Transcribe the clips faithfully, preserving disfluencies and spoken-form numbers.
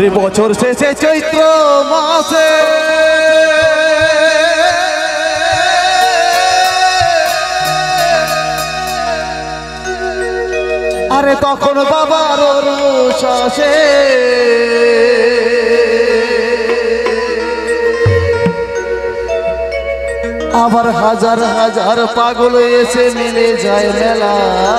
ওরে বছর শেষে চৈত্র মাসে আরে তখন বাবার রোষে আবার হাজার হাজার পাগল এসে মিলে যায় মেলা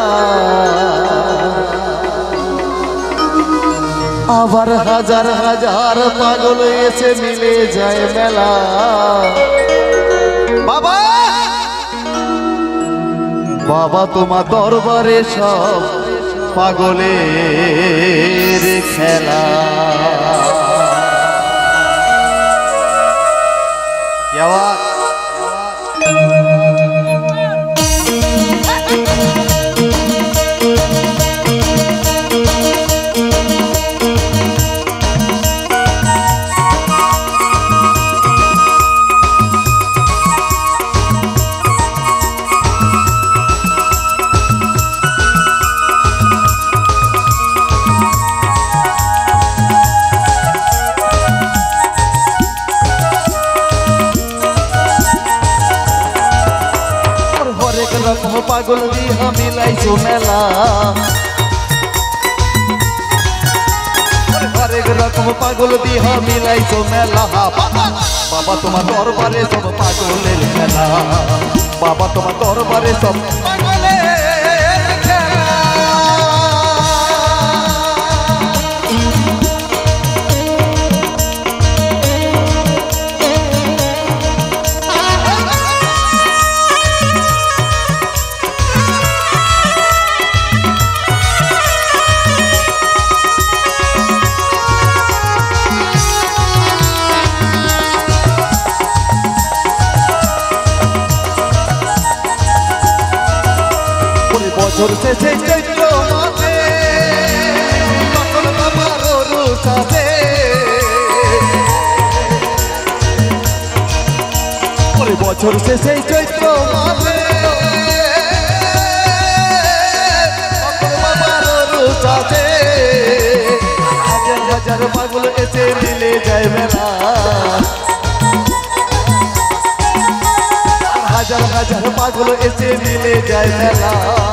আবার হাজার হাজার পাগল এসে মিলে যায় মেলা বাবা বাবা তোমার দরবারে সব পাগলের খেলা পাগল দিয়া মিলাইছো মেলা হরেক রকম পাগল দিয়া মিলাইছো মেলা বাবা তোমার দরবারে সব পাগলের খেলা বাবা তোমার দরবারে সব পাগলের খেলা বছর শেষে চৈত্র মাসে তখন বাবার রোষে ওরে বছর শেষে চৈত্র মাসে তখন বাবার রোষে হাজার হাজার পাগল এসে মিলে যায় মেলা হাজার হাজার পাগল এসে মিলে যায় মেলা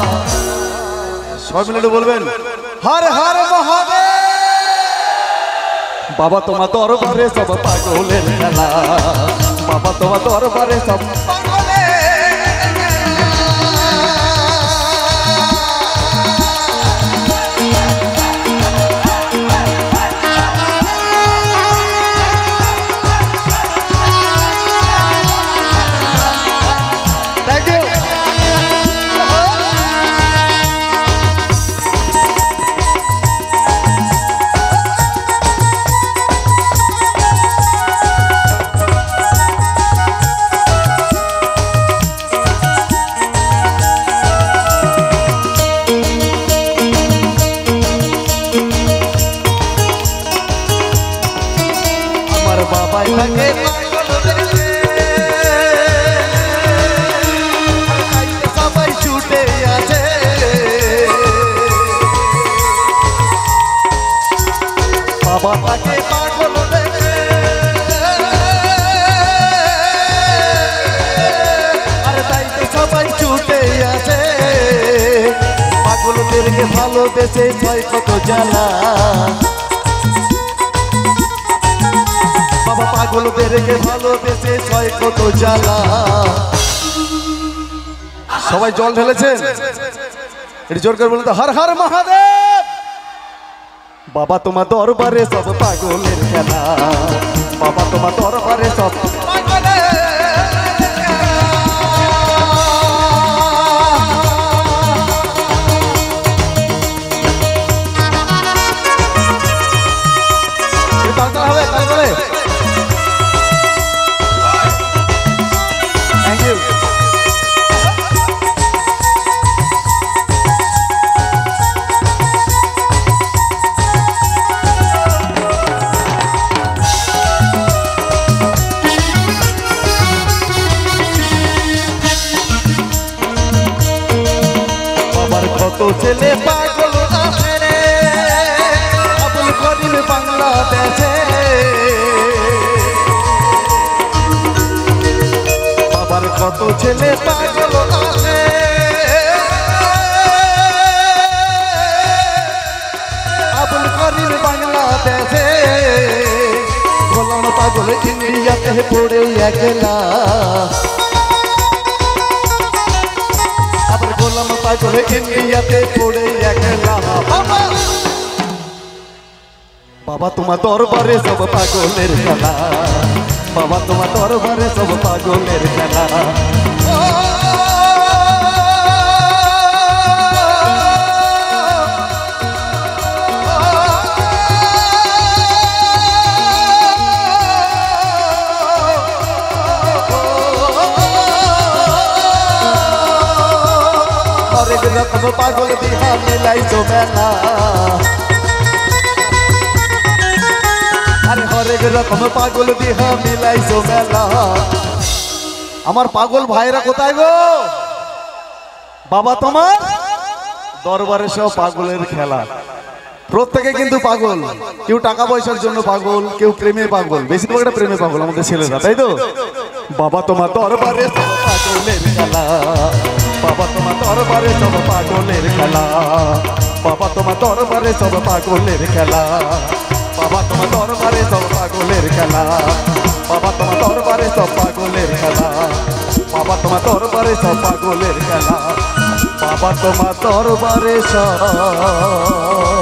সব মিলে বলবেন হর হর মহাদেব বাবা তোমার দরবারে সব পাগলের খেলা বাবা তোমার দরবারে সব পাগলের বাবাই থাকে সবাই ছুটে আছে বাবা থাকে পাগল আর তাই তো সবাই ছুটে আছে পাগলদেরকে ভালোবেসে ছয় কত জ্বালা বাবা পাগলদেরকে ভালোবেসে ছয় কত জ্বালা সবাই জল ঢেলেছেন এটি জোর করে বলতে হর হর মহাদেব বাবা তোমার দরবারে সব পাগলের খেলা বাবা তোমার দরবারে সব পাগলের হবে তাহলে ছেলে পাগল আছে রে আবুল করিম বাংলাদেশ দরবার কত ছেলে পাগল আছে আবুল করিম বাংলাদেশে গোলাম পাগল ইন্ডিয়াতে পড়ে একলা আবার গোলাম পাগল ইন্ডিয়াতে পড়ে একলা বাবা বাবা তোমার দরবারে সব পাগলের খেলা বাবা তোমার দরবারে সব পাগলের খেলা হরেক রকম পাগল দিহা মিলাইছো মেলা আরে হরেক রকম পাগল দিহা মিলাইছো মেলা আমার পাগল ভাইরা কোথায় গো বাবা তোমার দরবারে সব পাগলের খেলা প্রত্যেকে কিন্তু পাগল কেউ টাকা পয়সার জন্য পাগল কেউ প্রেমে পাগল বেশিরভাগ একটা প্রেমে পাগল আমাদের ছেলেরা তাই তো বাবা তোমার দরবারে সব পাগলের খেলা বাবা তোমার দরবারে সব পাগলের খেলা বাবা তোমার দরবারে সব পাগলের খেলা বাবা তোমার দরবারে সব পাগলের খেলা বাবা তোমার দরবারে সব পাগলের খেলা বাবা তোমার দরবারে সব পাগলের খেলা বাবা তোমার দরবারে সব